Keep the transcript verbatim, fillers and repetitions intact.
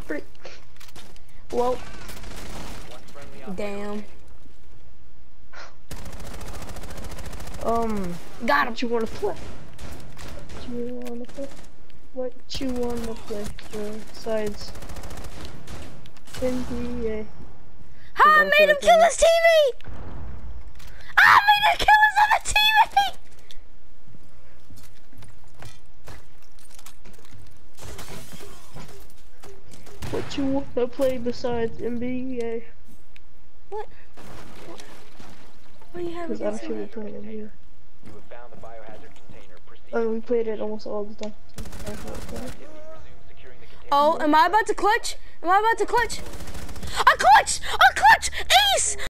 Freak. Well. Damn. Um. Got him. What you wanna play? What you wanna play? What you wanna play besides N B A? How I made him kill his teammate! I made him kill his other teammate! What you wanna play besides N B A? What? What, what do you have Because I'm against sure we me? play it in here. You have found the biohazard container. Proceed. Oh, we played it almost all the time. So that's what I'm saying. Resume securing the container. Oh, am I about to clutch? Am I about to clutch? I clutched! I clutched! Ace!